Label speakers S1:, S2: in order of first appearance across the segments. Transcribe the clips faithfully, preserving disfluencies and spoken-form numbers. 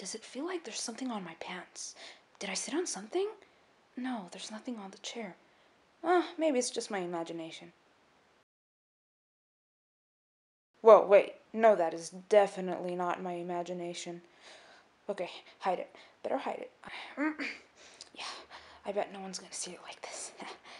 S1: Does it feel like there's something on my pants? Did I sit on something? No, there's nothing on the chair. Ah, maybe it's just my imagination. Whoa, wait. No, that is definitely not my imagination. Okay, hide it. Better hide it. Yeah, I bet no one's gonna see it like this.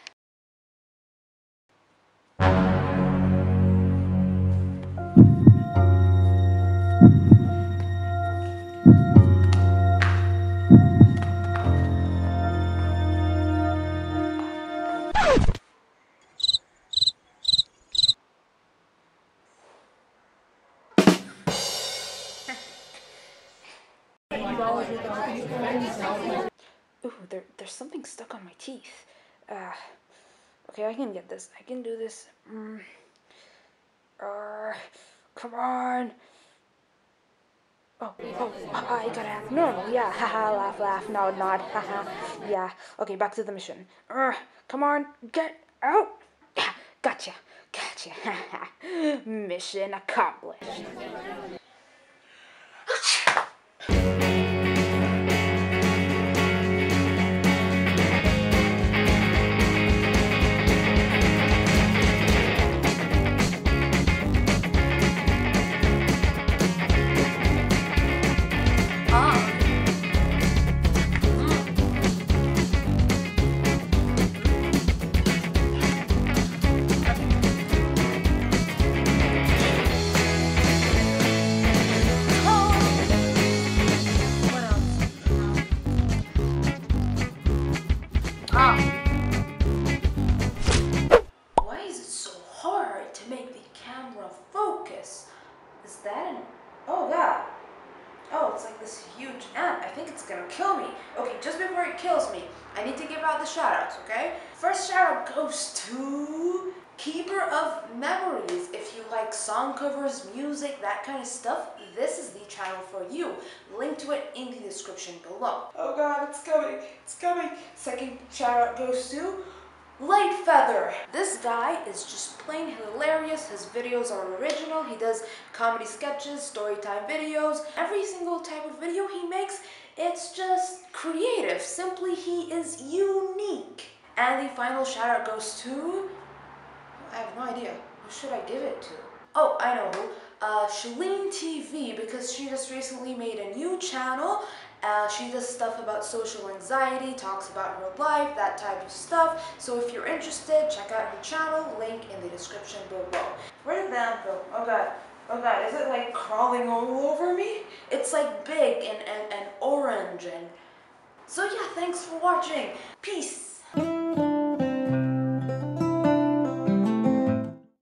S1: Ooh, there, there's something stuck on my teeth. Uh, okay, I can get this. I can do this. Mm. Uh, come on. Oh, oh, I gotta act normal. Yeah, haha, laugh, laugh, nod, nod, haha. Yeah, okay, back to the mission. Uh, come on, get out. Yeah, gotcha, gotcha. Haha. Mission accomplished. Why is it so hard to make the camera focus? Is that an... Oh, God. Oh, it's like this huge ant. I think it's gonna kill me. Okay, just before it kills me, I need to give out the shoutouts, okay? First shoutout goes to KeeperOfMemories. If you like song covers, music, that kind of stuff, this is the channel for you. Link to it in the description below. Oh God, it's coming. It's coming. Second shoutout goes to LightFeather. This guy is just plain hilarious. His videos are original. He does comedy sketches, storytime videos. Every single type of video he makes, it's just creative. Simply, he is unique. And the final shout out goes to... I have no idea. Who should I give it to? Oh, I know who. Uh, ShelleneTV, because she just recently made a new channel. Uh, she does stuff about social anxiety, talks about her life, that type of stuff. So if you're interested, check out her channel, link in the description below. Where did that go? Oh God, oh God, is it like crawling all over me? It's like big and, and, and orange and... So yeah, thanks for watching. Peace.